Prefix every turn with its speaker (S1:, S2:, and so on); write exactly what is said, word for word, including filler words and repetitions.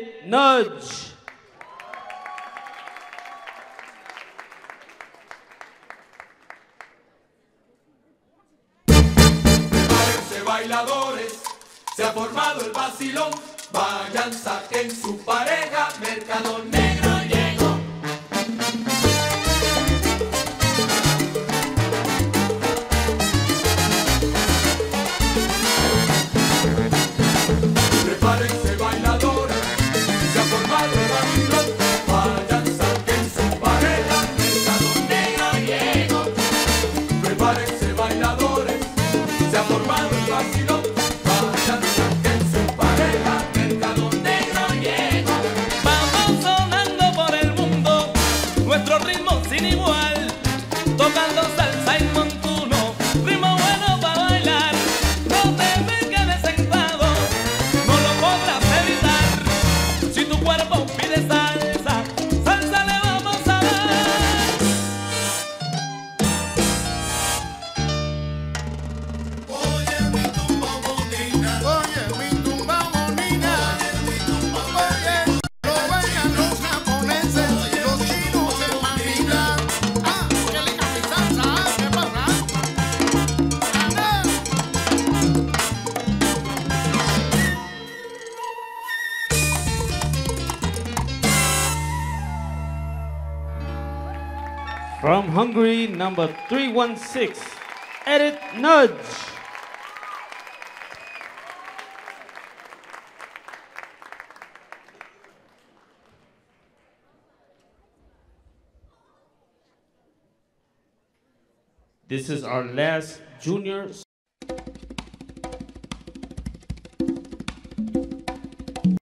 S1: Nagy.
S2: Bailadores, se ha formado el vacilón, vayan saquen su pareja, mercado negro llegó. Prepárense bailadores, se ha formado el vacilón, vayan saquen su pareja, mercado negro llegó. Prepárense bailadores, se ha formado el vacilón, vayan saquen su pareja, mercado negro llegó.
S3: Vamos sonando por el mundo, nuestro ritmo sin igual, tocando salsa y montuno, ritmo bueno para bailar. No te me quedes sentado, no lo podrás evitar. Si tu cuerpo pide salsa, salsa le vamos a dar.
S4: Oye mi tumba bonita, oye mi tumba bonita, oye, lo bailan los japoneses, los chinos en Manila. Ah, qué linda mi salsa, ¿qué pasa? ¡Anda!
S1: From Hungary, number three one six, Edith Nagy. This is our last junior